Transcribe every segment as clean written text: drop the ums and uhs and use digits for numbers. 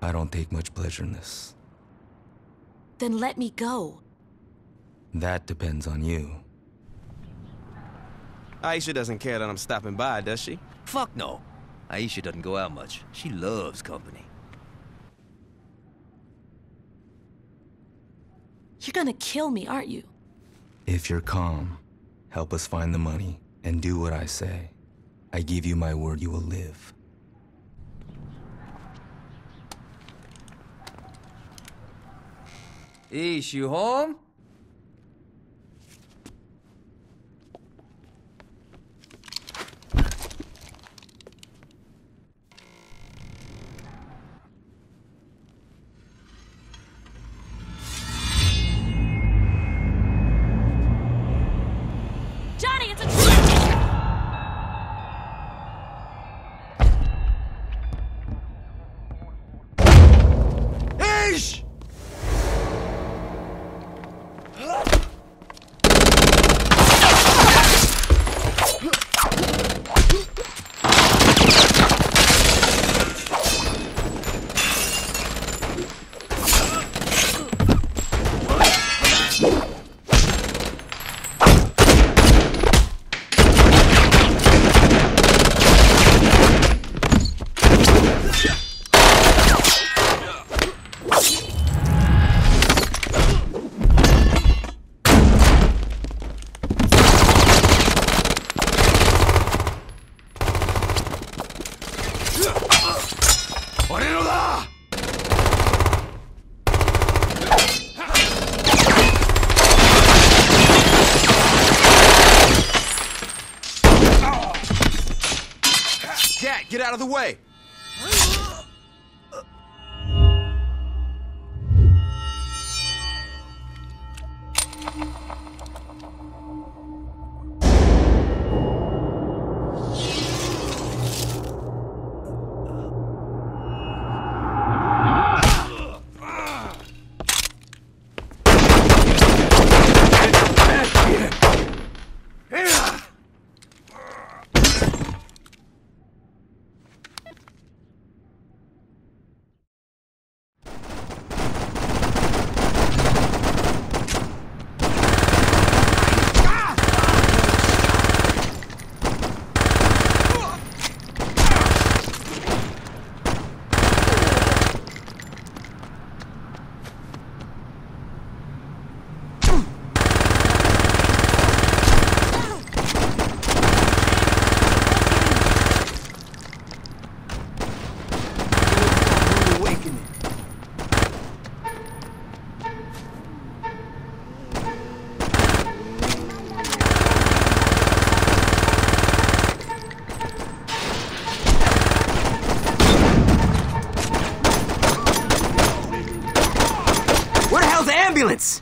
I don't take much pleasure in this. Then let me go. That depends on you. Aisha doesn't care that I'm stopping by, does she? Fuck no. Aisha doesn't go out much. She loves company. You're gonna kill me, aren't you? If you're calm, help us find the money, and do what I say. I give you my word you will live. Ish, you home? Johnny, it's a trap! Ish! Cat, get out of the way! Where the hell's the ambulance?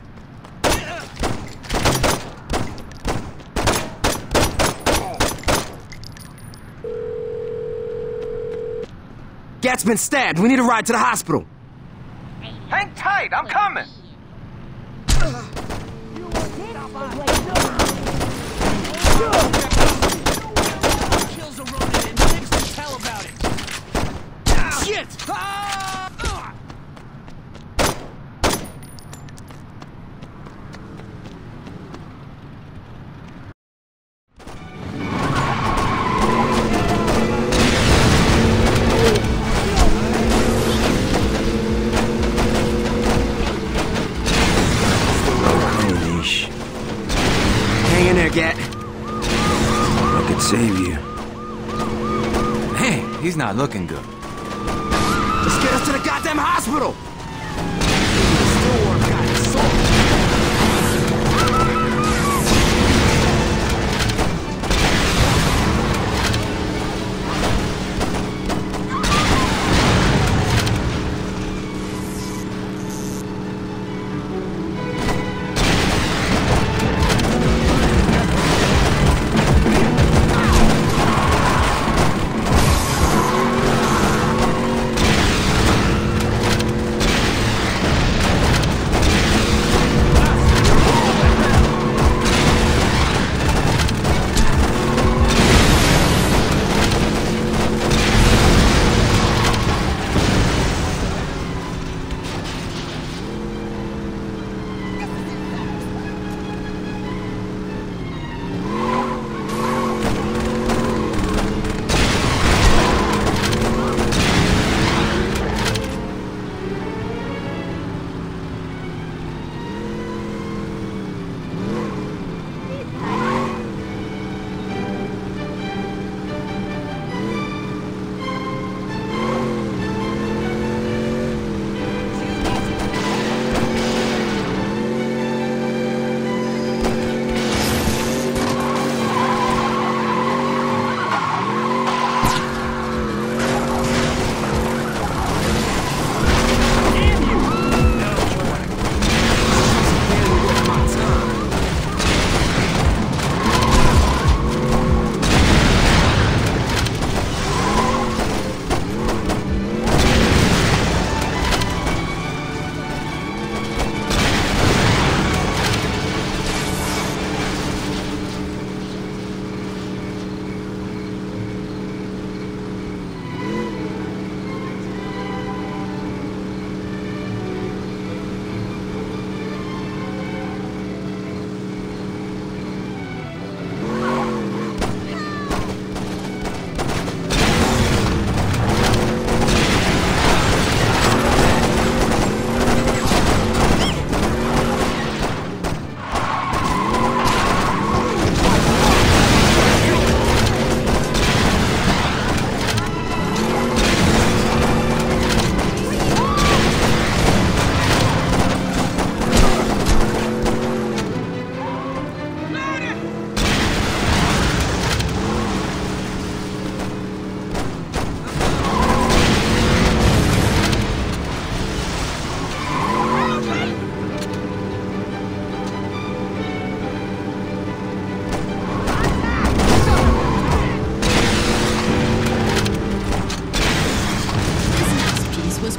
Gat's been stabbed. We need a ride to the hospital. Hang tight, I'm coming! Kills a rodent and lives to tell about it. Shit! Hang in there, Gat. I could save you. Man, he's not looking good. Let's get us to the goddamn hospital!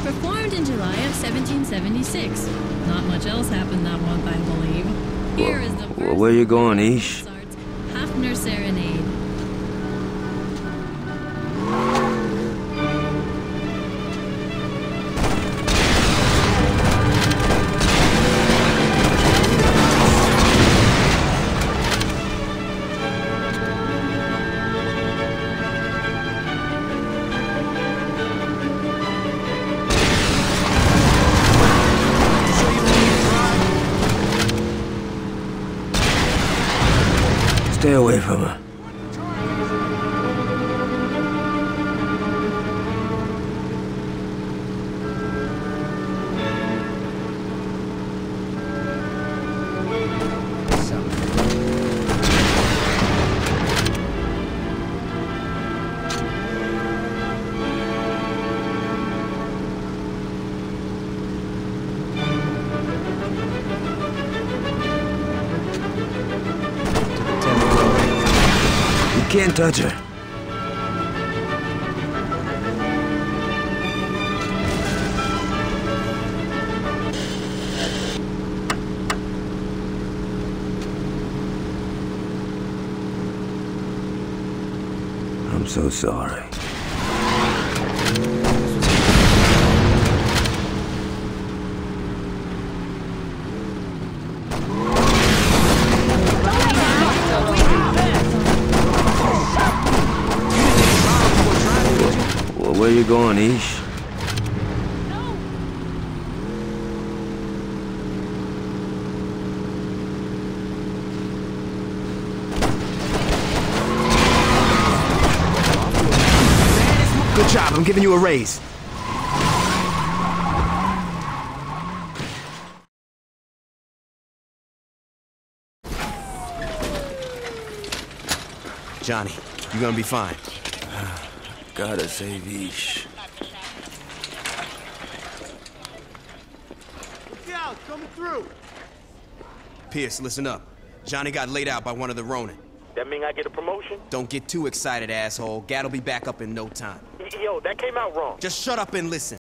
Performed in July of 1776. Not much else happened that month, I believe. Here is the Well, where you going, Ish? Mozart's Hafner Serenade. Stay away from her. You can't touch her. I'm so sorry. Well, where you going, Ish? Good job, I'm giving you a raise. Johnny, you're gonna be fine. Gotta save Ish. Look out, coming through. Pierce, listen up. Johnny got laid out by one of the Ronin. That mean I get a promotion? Don't get too excited, asshole. Gad'll be back up in no time. Yo, that came out wrong. Just shut up and listen.